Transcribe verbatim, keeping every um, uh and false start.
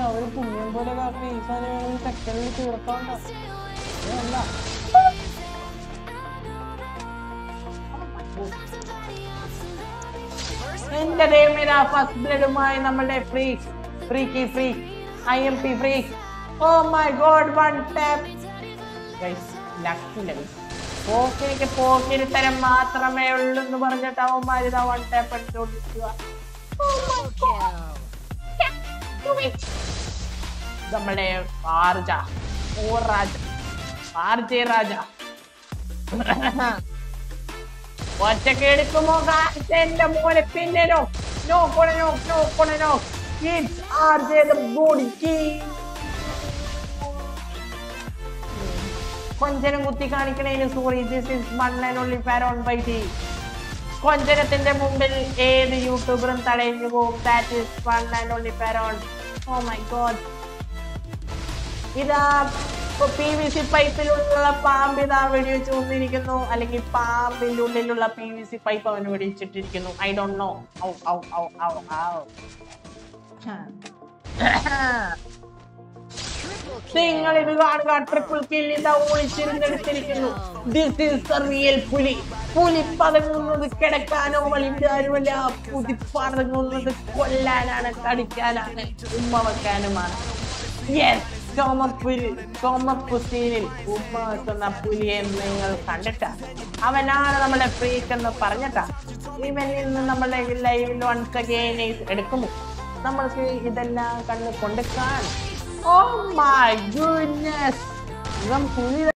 ഒരു പുണ്യം പോലെ കാക്കുന്ന ഈ സാധനം സെക്കൻഡിൽ തീർത്തോണ്ട എന്റെ ദൈവമേ ഫസ്റ്റ് ബ്ലഡുമായി നമ്മളുടെ free free key free I M P free oh my god one tap guys ലക്കില്ല പോക്കിരിക്ക് പോക്കിരി തരം മാത്രമേ ഉള്ളൂ എന്ന് പറഞ്ഞിട്ട് അവന്മാരിതാ വൺ ടാപ്പ് എടുത്തോണ്ടിരിക്കുക നമ്മളുടെ ആർജ ഓ രാജ ആർജെ രാജ ഒറ്റക്ക് എടുക്കുമോ എന്റെ മോനെ പിന്നെ നോ നോ കൊണ നോ നോ കൊണ no it's RJ the body king കൊഞ്ചനം കുത്തി കാണിക്കണേന് sorry this is one and only Pharaoh ബൈറ്റി കൊഞ്ചനത്തിന്റെ മുമ്പിൽ ഏത് യൂട്യൂബറും തടഞ്ഞു പോകും that is one and only Pharaoh oh my god ഇതാ പി വി സി പൈപ്പിലുള്ള പാമ്പ് ഇതാ വെടിവെച്ച് കൊണ്ടിരിക്കുന്നു അല്ലെങ്കിൽ പാമ്പിന്റെ ഉള്ളിലുള്ള പി വി സി പൈപ്പ് അവന് വെടിവെച്ചിട്ടിരിക്കുന്നു ഐ ഡോണ്ട് നോ ഔ ഔ ഔ ഔ ഔ നിങ്ങൾ ഇത് കാണുക ട്രിപ്പിൾ കിൽ ഇതാ ഒളിച്ചിരുന്നെടുത്തിരിക്കുന്നു ദിസ് ഈസ് ദ റിയൽ പുലി പുലി പതങ്ങുന്നത് കിടക്കാനോ വലിയാരുമല്ല പുതി പതങ്ങുന്നത് കൊല്ലാനാണ് കടിക്കാനാണ് ഉമ്മ വെക്കാനുമാണ് യെസ് ചുമപ്പുലി ചുമപ്പുസീനിൽ ഉമ്മ വെക്കുന്ന പുലിയെ നിങ്ങൾ കണ്ടിട്ട അവനാണ് നമ്മുടെ ഫ്രീക്ക് എന്ന് പറഞ്ഞിട്ടാ ഇവനിൽ നിന്ന് നമ്മുടെ ലൈവിൽ വൺസ് അഗൈൻ എടുക്കുമോ നമ്മൾക്ക് ഇതെല്ലാം കണ്ണ് കൊണ്ട് കാണും Oh my goodness!